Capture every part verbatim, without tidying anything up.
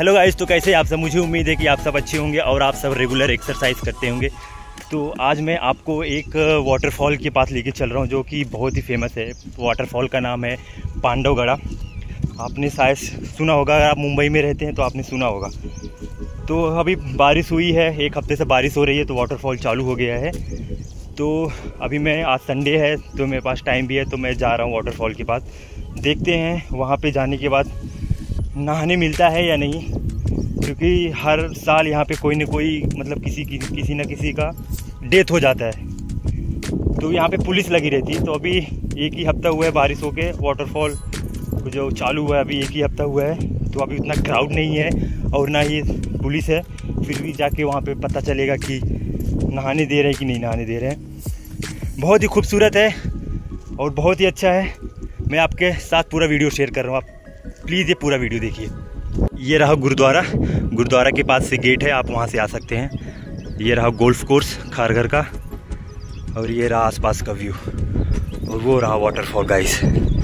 Hello guys, तो कैसे आप सब? मुझे उम्मीद है कि आप सब अच्छे होंगे और आप सब रेगुलर एक्सरसाइज करते होंगे। तो आज मैं आपको एक वाटरफॉल के पास लेके चल रहा हूँ जो कि बहुत ही फेमस है। वाटरफॉल का नाम है पांडवगढ़ा। आपने शायद सुना होगा, अगर आप मुंबई में रहते हैं तो आपने सुना होगा। तो अभी बारिश हुई है, एक हफ्ते से बारिश हो रही है तो वाटरफॉल चालू हो गया है। तो अभी मैं, आज संडे है तो मेरे पास टाइम भी है, तो मैं जा रहा हूँ वाटरफॉल के पास। देखते हैं वहाँ पे जाने के बाद नहाने मिलता है या नहीं, क्योंकि हर साल यहाँ पे कोई ना कोई, मतलब किसी की किसी न किसी का डेथ हो जाता है। तो यहाँ पे पुलिस लगी रहती है। तो अभी एक ही हफ्ता हुआ है बारिश होके, वाटरफॉल जो चालू हुआ है अभी एक ही हफ्ता हुआ है, तो अभी उतना क्राउड नहीं है और ना ही पुलिस है। फिर भी जाके वहाँ पे पता चलेगा कि नहाने दे रहे हैं कि नहीं नहाने दे रहे हैं। बहुत ही खूबसूरत है और बहुत ही अच्छा है। मैं आपके साथ पूरा वीडियो शेयर कर रहा हूँ, आप प्लीज़ ये पूरा वीडियो देखिए। ये रहा गुरुद्वारा, गुरुद्वारा के पास से गेट है, आप वहाँ से आ सकते हैं। ये रहा गोल्फ कोर्स खारघर का, और ये रहा आसपास का व्यू, और वो रहा वाटरफॉल गाइस।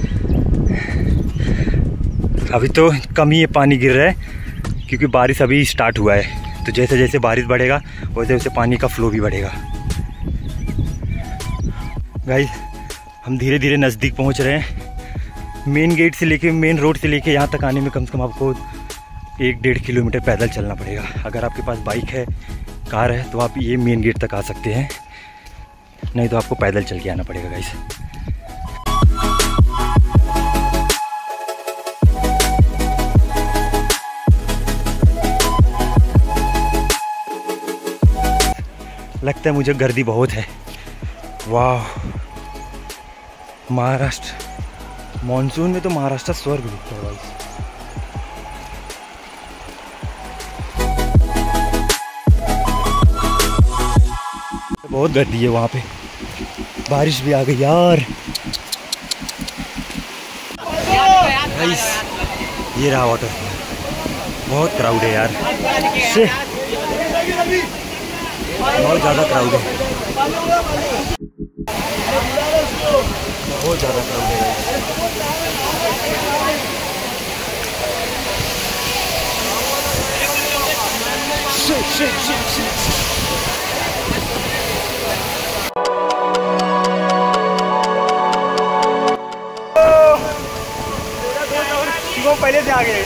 अभी तो कम ही पानी गिर रहा है क्योंकि बारिश अभी स्टार्ट हुआ है। तो जैसे जैसे बारिश बढ़ेगा वैसे वैसे पानी का फ्लो भी बढ़ेगा। गाइस हम धीरे धीरे नज़दीक पहुंच रहे हैं। मेन गेट से लेके, मेन रोड से लेके यहाँ तक आने में कम से कम आपको एक डेढ़ किलोमीटर पैदल चलना पड़ेगा। अगर आपके पास बाइक है, कार है, तो आप ये मेन गेट तक आ सकते हैं, नहीं तो आपको पैदल चल के आना पड़ेगा गाइस। लगता है मुझे गर्दी बहुत है। वाह, महाराष्ट्र मॉनसून में तो महाराष्ट्र स्वर्ग दिखता है भाई। बहुत गर्दी है वहाँ पे, बारिश भी आ गई यार। गाइस ये रहा वाटरफॉल, बहुत क्राउड है यार, बहुत ज़्यादा क्राउड है, बहुत ज़्यादा क्राउड है। Shit shit shit shit. वो पहले से आ गए।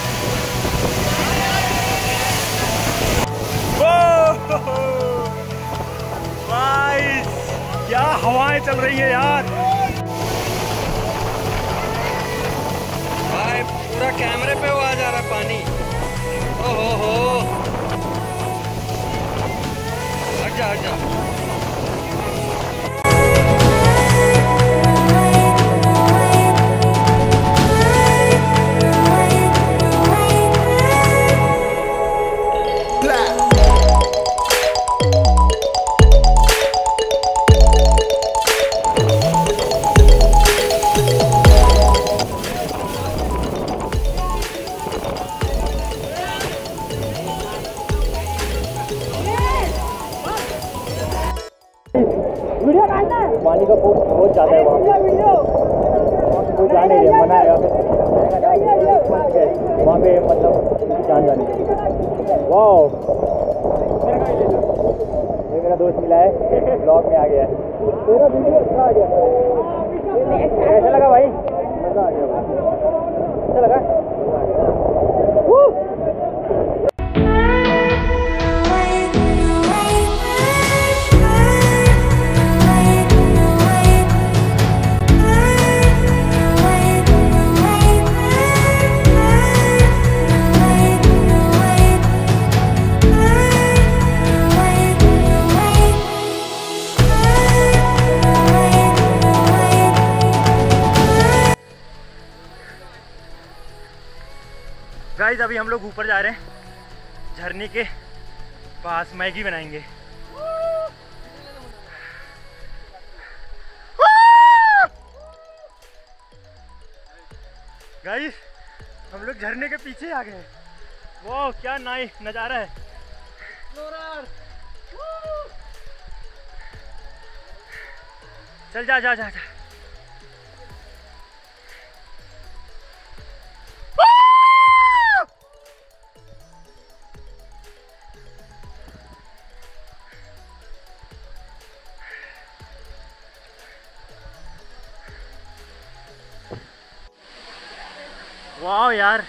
भाई क्या हवाएं चल रही है यार। भाई पूरा कैमरे पे वो आ जा रहा है पानी। ओहो हो, हट जा हट जा। पानी का फोर्स बहुत ज़्यादा है वहाँ पे, कोई जा नहीं रहा, मना है वहाँ पे, मतलब जान जाने। वाह, ये मेरा दोस्त मिला है, ब्लॉग में आ गया है। तेरा वीडियो अच्छा आ गया, कैसा लगा भाई? मज़ा आ गया, अच्छा लगा। गाइस अभी हम लोग ऊपर जा रहे हैं, झरने के पास मैगी बनाएंगे। गाइस हम लोग झरने के पीछे आ गए। वाह क्या नाइस नज़ारा है। चल जा जा जा जा। वाह यार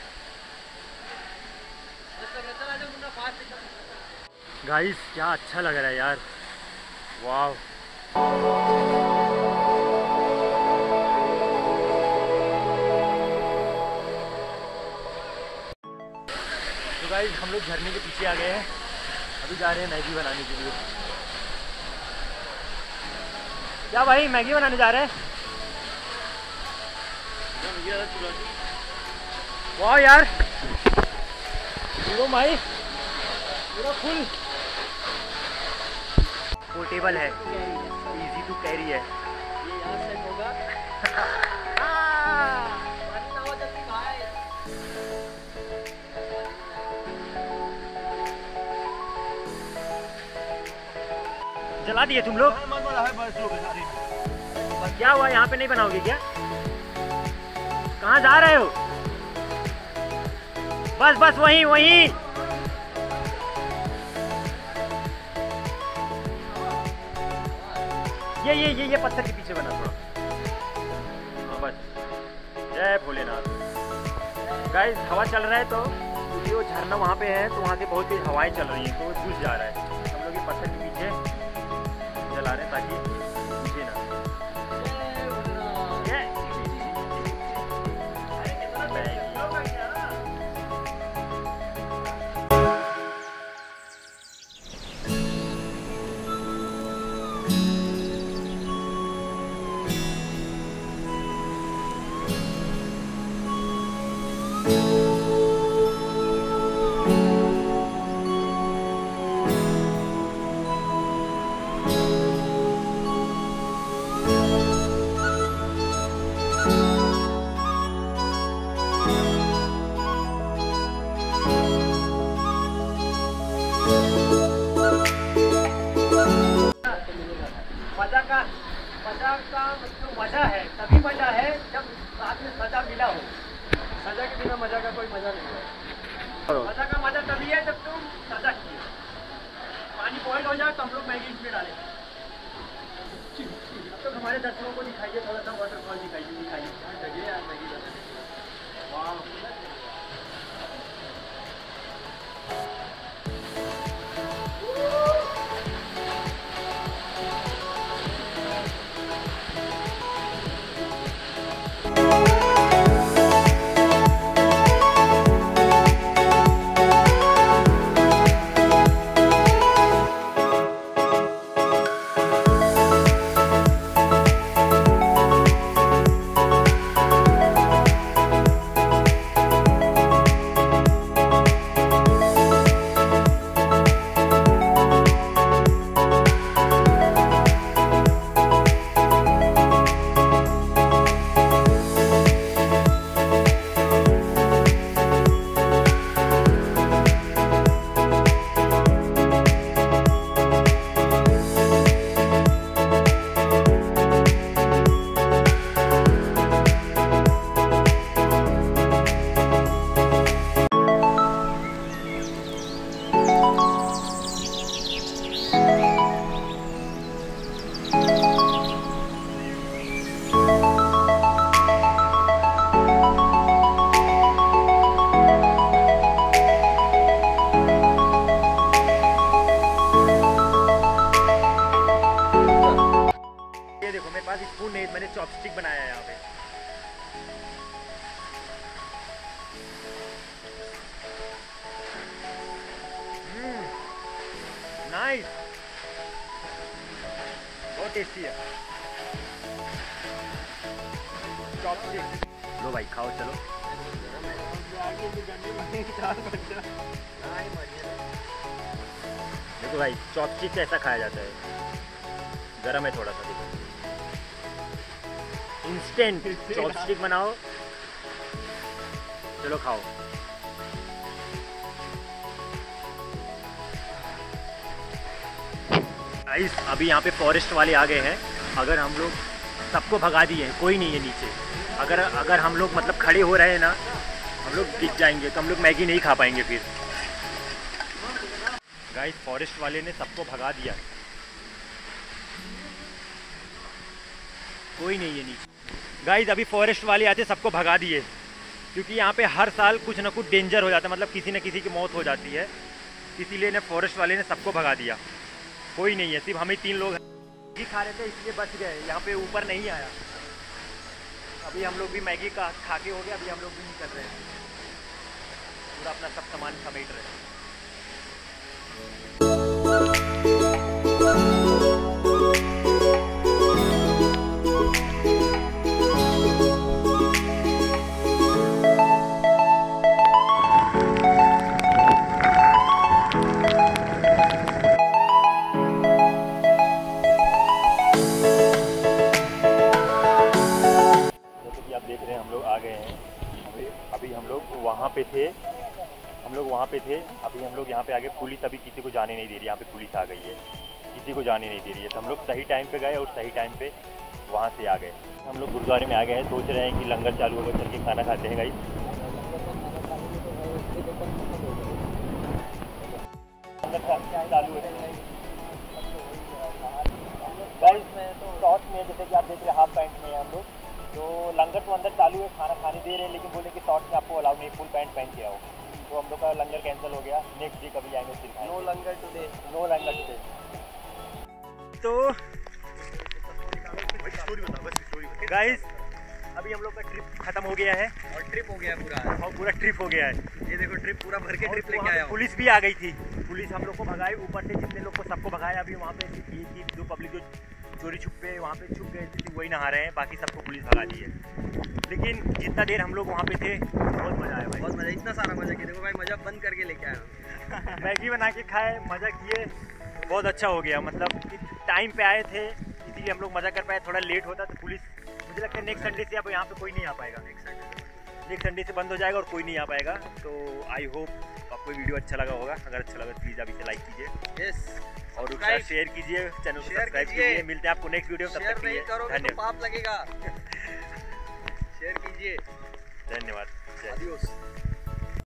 गाइस, क्या अच्छा लग रहा है यार। वाह तो गाइस, हम लोग झरने के पीछे आ गए हैं। अभी जा रहे हैं मैगी बनाने के लिए। क्या भाई, मैगी बनाने जा रहे हैं? वाह यार, भाई पूरा फुल पोर्टेबल है, इजी टू कैरी है। ये यहाँ सेट होगा। जला दिए तुम लोग? क्या हुआ, यहाँ पे नहीं बनाओगे क्या? कहाँ जा रहे हो? बस बस वहीं वहीं। ये ये ये ये पत्थर के पीछे बना थोड़ा। हाँ बस। जय भोलेनाथ। गाइस, हवा चल रहा है तो क्योंकि वो झरना वहाँ पे है तो वहाँ से बहुत तेज हवाएं चल रही हैं तो वो बुझ जा रहा है। हम लोग ये पत्थर के पीछे जला रहे हैं ताकि बुझे ना। मजा का मजा का जो मजा है तभी मजा है जब साथ में सजा मिला हो। सजा के बिना मजा का कोई मजा नहीं है। मजा का मजा तभी है जब तुम सजा किए। पानी बॉइल हो जाए तो हम लोग मैगी इसमें डालें। अब तो हमारे दर्शकों को दिखाइए, थोड़ा सा वाटरफॉल दिखाइए दिखाइए यार मैगी बनाने। वाह स्पून नहीं, मैंने चॉपस्टिक बनाया है यहाँ पे। नाइस, बहुत टेस्टी है चॉपस्टिक। लो भाई खाओ, चलो। देखो भाई, चॉपस्टिक से ऐसा खाया जाता है। गरम है थोड़ा सा, देखो। इंस्टेंट चॉपस्टिक बनाओ, चलो खाओ। गाइस, अभी यहाँ पे फॉरेस्ट वाले आ गए हैं। अगर हम लोग सबको भगा दिए हैं, कोई नहीं है नीचे। अगर अगर हम लोग मतलब खड़े हो रहे हैं ना, हम लोग गिर जाएंगे तो हम लोग मैगी नहीं खा पाएंगे फिर। गाइस, फॉरेस्ट वाले ने सबको भगा दिया, कोई नहीं है नीचे। गाइस, अभी फॉरेस्ट वाले आते सबको भगा दिए क्योंकि यहाँ पे हर साल कुछ ना कुछ डेंजर हो जाता है, मतलब किसी न किसी की मौत हो जाती है। इसीलिए ने फॉरेस्ट वाले ने सबको भगा दिया, कोई नहीं है, सिर्फ हमें तीन लोग मैगी खा रहे थे इसलिए बच गए, यहाँ पे ऊपर नहीं आया। अभी हम लोग भी मैगी का खा के हो गया, अभी हम लोग भी निकल रहे हैं, पूरा अपना सब सामान समेट रहे हैं। हम लोग आ गए हैं, अभी अभी हम लोग वहाँ पे थे हम लोग वहाँ पे थे अभी हम लोग यहाँ पे आ गए। पुलिस अभी किसी को जाने नहीं दे रही, यहाँ पे पुलिस आ गई है, किसी को जाने नहीं दे रही है। तो हम लोग सही टाइम पे गए और सही टाइम पे वहाँ से आ गए। हम लोग गुरुद्वारे में आ गए हैं, सोच रहे हैं कि लंगर चालू होगा, चल के खाना खाते हैं गाइस। लंगर चालू है गाइस में शॉर्ट में, जैसे कि आप देख रहे हैं हाफ पैंट में हम लोग, तो लंगर तो अंदर चालू है, खाना खाने दे रहे हैं, लेकिन बोले कि शॉर्ट में आपको अलाउ नहीं, फुल पैंट पहन के आओ। तो हम लोग का लंगर कैंसिल हो गया, नेक्स्ट डे कभी आएंगे फिर। No langar today, no langar today. तो गाइस अभी हम लोग का ट्रिप खत्म हो गया है, और ट्रिप हो गया पूरा, और पूरा ट्रिप हो गया है। ये देखो ट्रिप पूरा भर के ट्रिप लेके आया। पुलिस भी आ गई थी, पुलिस हम लोग को भगाए, ऊपर से जितने लोग को सबको भगाया। अभी वहाँ पे ये थी जो पब्लिक जो चोरी छुपे वहाँ पे छुप गए थे, वही नहा रहे हैं, बाकी सबको पुलिस भगा दी है। लेकिन जितना देर हम लोग वहाँ पे थे बहुत मज़ा आया भाई, बहुत मज़ा, इतना सारा मज़ा किया। देखो भाई मज़ा बंद करके लेके आया। मैगी बना के खाए, मज़ा किए, बहुत अच्छा हो गया। मतलब टाइम पे आए थे इसीलिए हम लोग मज़ा कर पाए। थोड़ा लेट होता तो पुलिस, मुझे लगता है नेक्स्ट संडे से अब यहाँ पे कोई नहीं आ पाएगा, नेक्स्ट संडे नेक्स्ट संडे से बंद हो जाएगा और कोई नहीं आ पाएगा। तो आई होप आपको वीडियो अच्छा लगा होगा, अगर अच्छा लगा तो प्लीज़ अभी से लाइक कीजिए, यस, और उसका शेयर कीजिए, चैनल को सब्सक्राइब कीजिए। मिलते हैं आपको नेक्स्ट वीडियो में, तब तक के लिए धन्यवाद। पाप लगेगा। शेयर कीजिए, धन्यवाद। आदियोस।